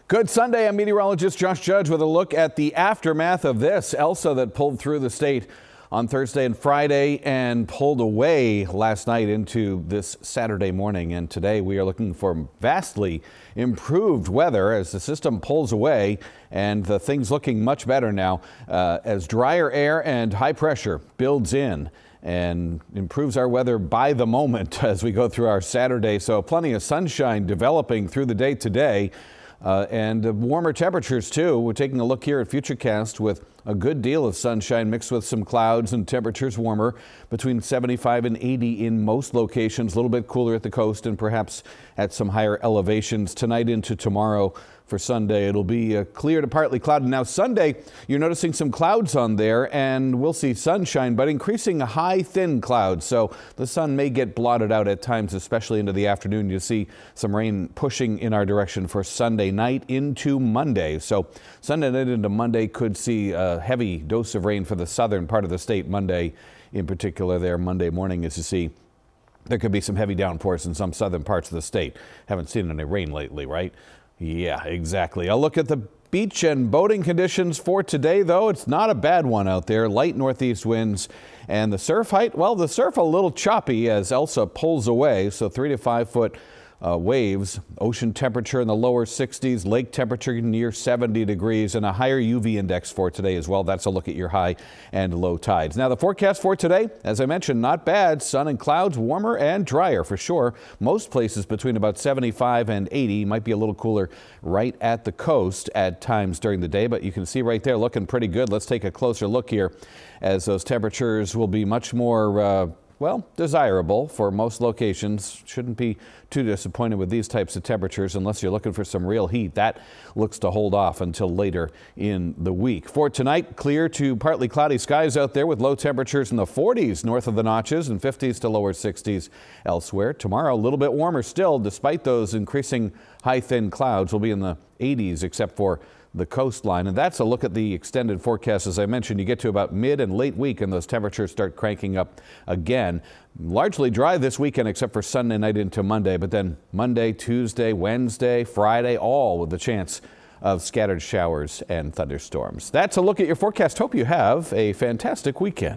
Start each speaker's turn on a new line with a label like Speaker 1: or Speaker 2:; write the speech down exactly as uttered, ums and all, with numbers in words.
Speaker 1: Good Sunday. I'm meteorologist Josh Judge with a look at the aftermath of this Elsa that pulled through the state on Thursday and Friday and pulled away last night into this Saturday morning. And today we are looking for vastly improved weather as the system pulls away, and the things looking much better now uh, as drier air and high pressure builds in and improves our weather by the moment as we go through our Saturday. So plenty of sunshine developing through the day today. Uh, and uh, warmer temperatures too. We're taking a look here at Futurecast with a good deal of sunshine mixed with some clouds and temperatures warmer between seventy-five and eighty in most locations, a little bit cooler at the coast and perhaps at some higher elevations tonight into tomorrow. For Sunday, it'll be uh, clear to partly cloudy. Now Sunday, you're noticing some clouds on there, and we'll see sunshine, but increasing high, thin clouds. So the sun may get blotted out at times, especially into the afternoon. You'll see some rain pushing in our direction for Sunday night into Monday. So Sunday night into Monday could see a heavy dose of rain for the southern part of the state. Monday in particular there, Monday morning, as you see, there could be some heavy downpours in some southern parts of the state. Haven't seen any rain lately, right? Yeah, exactly. I'll look at the beach and boating conditions for today, though. It's not a bad one out there. Light northeast winds, and the surf height, well, the surf a little choppy as Elsa pulls away, so three to five foot uh, waves. Ocean temperature in the lower sixties, lake temperature near seventy degrees, and a higher U V index for today as well. That's a look at your high and low tides. Now the forecast for today, as I mentioned, not bad. Sun and clouds, warmer and drier for sure. Most places between about seventy-five and eighty. Might be a little cooler right at the coast at times during the day, but you can see right there looking pretty good. Let's take a closer look here as those temperatures will be much more uh, well, desirable for most locations. Shouldn't be too disappointed with these types of temperatures unless you're looking for some real heat. That looks to hold off until later in the week. For tonight, clear to partly cloudy skies out there with low temperatures in the forties north of the notches and fifties to lower sixties elsewhere. Tomorrow, a little bit warmer still, despite those increasing high thin clouds. Will be in the eighties except for the coastline. And that's a look at the extended forecast. As I mentioned, you get to about mid and late week and those temperatures start cranking up again. Largely dry this weekend except for Sunday night into Monday, but then Monday, Tuesday, Wednesday, Friday, all with the chance of scattered showers and thunderstorms. That's a look at your forecast. Hope you have a fantastic weekend.